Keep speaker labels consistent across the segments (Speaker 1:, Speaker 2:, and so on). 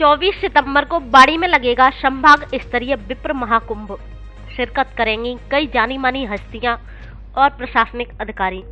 Speaker 1: 24 सितंबर को बाड़ी में लगेगा संभाग स्तरीय विप्र महाकुंभ। शिरकत करेंगी कई जानी मानी हस्तियां और प्रशासनिक अधिकारी।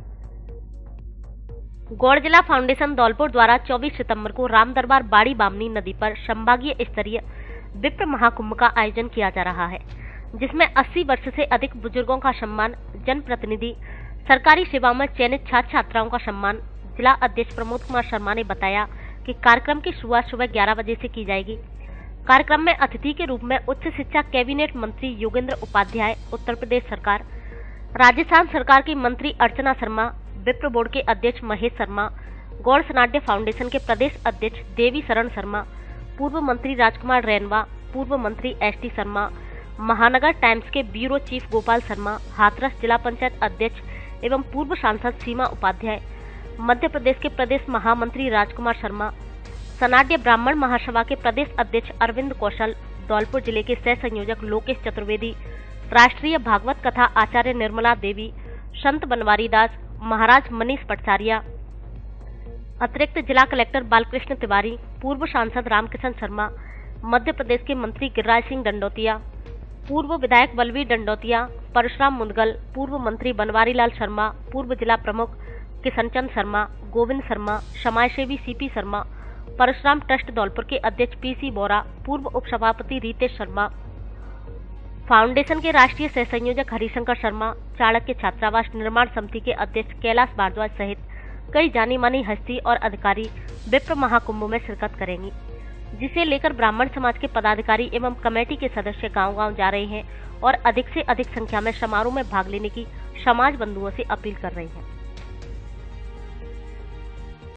Speaker 1: गौड़ जिला फाउंडेशन धौलपुर द्वारा 24 सितंबर को राम दरबार बाड़ी बामनी नदी पर संभागीय स्तरीय विप्र महाकुंभ का आयोजन किया जा रहा है, जिसमें 80 वर्ष से अधिक बुजुर्गों का सम्मान, जनप्रतिनिधि, सरकारी सेवाओं में चयनित छात्र छात्राओं का सम्मान। जिला अध्यक्ष प्रमोद कुमार शर्मा ने बताया कि कार्यक्रम की शुरुआत सुबह 11 बजे से की जाएगी। कार्यक्रम में अतिथि के रूप में उच्च शिक्षा कैबिनेट मंत्री योगेंद्र उपाध्याय, उत्तर प्रदेश सरकार, राजस्थान सरकार की मंत्री अर्चना शर्मा, विप्र बोर्ड के अध्यक्ष महेश शर्मा, गौड़ सनाड्य फाउंडेशन के प्रदेश अध्यक्ष देवी शरण शर्मा, पूर्व मंत्री राजकुमार रैनवा, पूर्व मंत्री एसटी शर्मा, महानगर टाइम्स के ब्यूरो चीफ गोपाल शर्मा, हाथरस जिला पंचायत अध्यक्ष एवं पूर्व सांसद सीमा उपाध्याय, मध्य प्रदेश के प्रदेश महामंत्री राजकुमार शर्मा, सनाड्य ब्राह्मण महासभा के प्रदेश अध्यक्ष अरविंद कौशल, धौलपुर जिले के सह संयोजक लोकेश चतुर्वेदी, राष्ट्रीय भागवत कथा आचार्य निर्मला देवी, संत बनवारी दास, महाराज मनीष पटसारिया, अतिरिक्त जिला कलेक्टर बालकृष्ण तिवारी, पूर्व सांसद रामकिशन शर्मा, मध्य प्रदेश के मंत्री गिरिराज सिंह दंडोतिया, पूर्व विधायक बलवीर दंडोतिया, परशुराम मुदगल, पूर्व मंत्री बनवारी लाल शर्मा, पूर्व जिला प्रमुख किशनचंद शर्मा, गोविंद शर्मा, समाजसेवी सीपी शर्मा, परशुराम ट्रस्ट धौलपुर के अध्यक्ष पीसी बोरा, पूर्व उपसभापति रितेश शर्मा, फाउंडेशन के राष्ट्रीय सह संयोजक हरिशंकर शर्मा, चाणक्य छात्रावास निर्माण समिति के अध्यक्ष कैलाश भारद्वाज सहित कई जानी मानी हस्ती और अधिकारी विप्र महाकुंभ में शिरकत करेंगी, जिसे लेकर ब्राह्मण समाज के पदाधिकारी एवं कमेटी के सदस्य गांव-गांव जा रहे हैं और अधिक से अधिक संख्या में समारोह में भाग लेने की समाज बंधुओं से अपील कर रहे हैं।